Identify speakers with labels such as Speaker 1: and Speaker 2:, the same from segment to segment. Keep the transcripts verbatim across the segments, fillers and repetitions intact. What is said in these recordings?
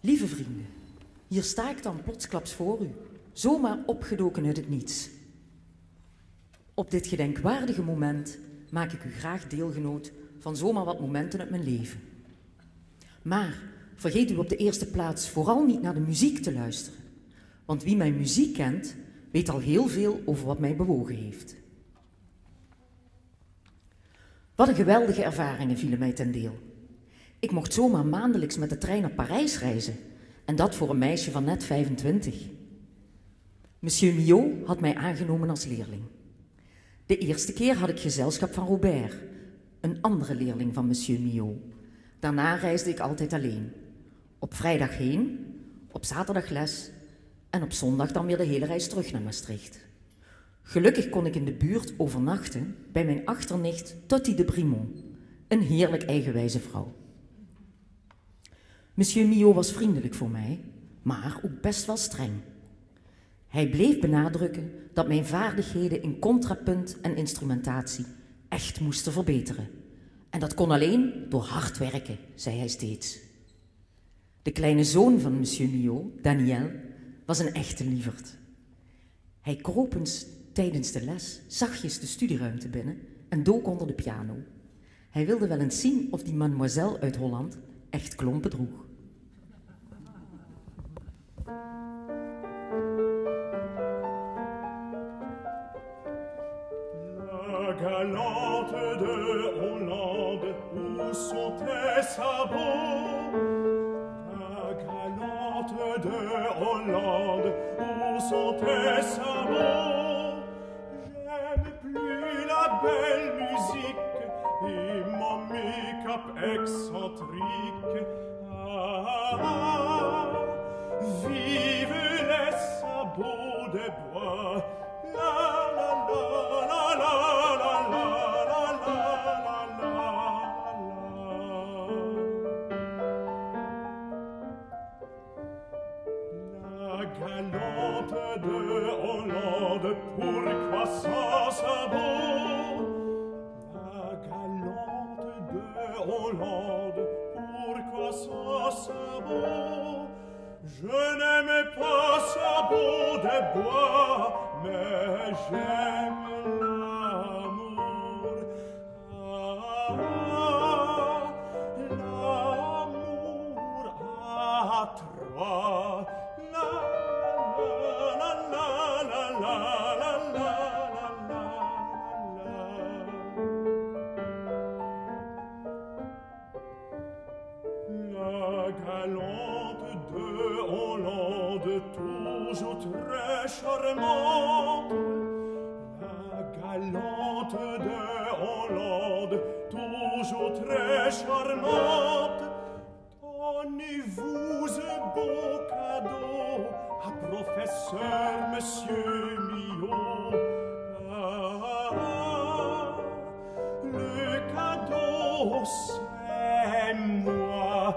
Speaker 1: Lieve vrienden, hier sta ik dan plotsklaps voor u, zomaar opgedoken uit het niets. Op dit gedenkwaardige moment maak ik u graag deelgenoot van zomaar wat momenten uit mijn leven. Maar vergeet u op de eerste plaats vooral niet naar de muziek te luisteren, want wie mijn muziek kent, weet al heel veel over wat mij bewogen heeft. Wat een geweldige ervaringen vielen mij ten deel. Ik mocht zomaar maandelijks met de trein naar Parijs reizen, en dat voor een meisje van net vijfentwintig. Monsieur Millot had mij aangenomen als leerling. De eerste keer had ik gezelschap van Robert, een andere leerling van Monsieur Millot. Daarna reisde ik altijd alleen. Op vrijdag heen, op zaterdag les en op zondag dan weer de hele reis terug naar Maastricht. Gelukkig kon ik in de buurt overnachten bij mijn achternicht Tottie de Brimont, een heerlijk eigenwijze vrouw. Monsieur Millot was vriendelijk voor mij, maar ook best wel streng. Hij bleef benadrukken dat mijn vaardigheden in contrapunt en instrumentatie echt moesten verbeteren. En dat kon alleen door hard werken, zei hij steeds. De kleine zoon van Monsieur Millot, Daniel, was een echte lieverd. Hij kroop eens tijdens de les zachtjes de studieruimte binnen en dook onder de piano. Hij wilde wel eens zien of die mademoiselle uit Holland echt klompen droeg.
Speaker 2: La galante de Hollande, où sont tes sabots? La galante de Hollande, où sont tes sabots? J'aime plus la belle musique et mon make-up excentrique. Ah, ah, vive les sabots de bois. La la la la la la la la la la la. La galante de Hollande, pourquoi sans sabot? La galante de Hollande, pourquoi sans sabot? Je n'aime pas sabot de bois, mais j'aime l'amour. Ah, l'amour à trois. La la la la la la la la la. La galante de Hollande, toujours très charmante. La galante de Hollande, toujours très charmante. Donnez-vous un beau cadeau à professeur Monsieur Millot. Ah, ah, le cadeau c'est moi.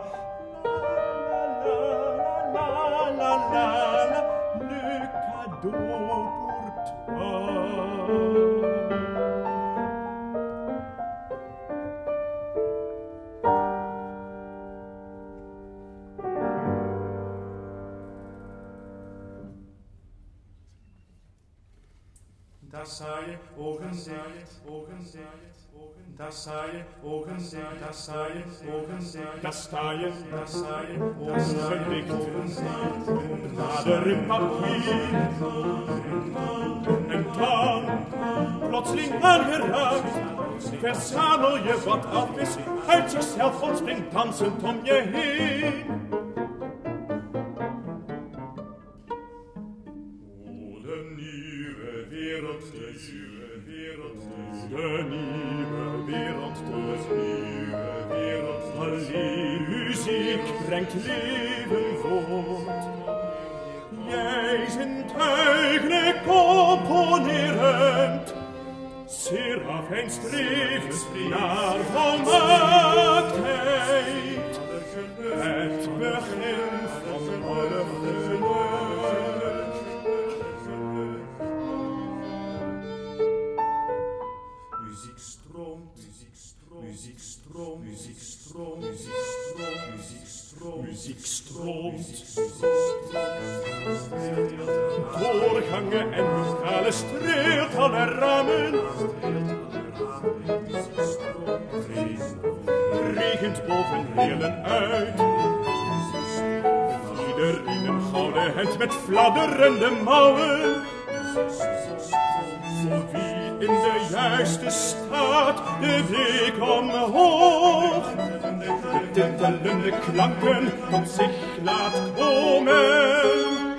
Speaker 2: La la la la la, le cadeau pour toi.
Speaker 3: Daar sta je, ogen dicht, ogen dicht, ogen. Daar sta je, ogen dicht, daar sta je, ogen dicht.
Speaker 2: Daar sta je,
Speaker 3: daar sta je,
Speaker 2: ogen dicht, nader in papier. En dan, plotseling aangeraakt, verzamel je wat af is, uit jezelf ontspringt dansend om je heen. De nieuwe wereld, de nieuwe wereld. Alleen muziek brengt leven voort. Jij zijn tuigen componerend, serafijn streven naar volmaaktheid. Het begin van alle geluk.
Speaker 3: Muziek stroomt, muziek stroomt, muziek stroomt, muziek stroomt, muziek stroomt, muziek stroomt, muziek stroomt.
Speaker 2: stroomt. Doorgangen en lokalen streelt alle ramen. Regent boven heerlen uit. Iedereen een gouden hemd met fladderende mouwen. Voor wie in de juiste staat de blik omhoog de tintelende klanken tot zich laat komen.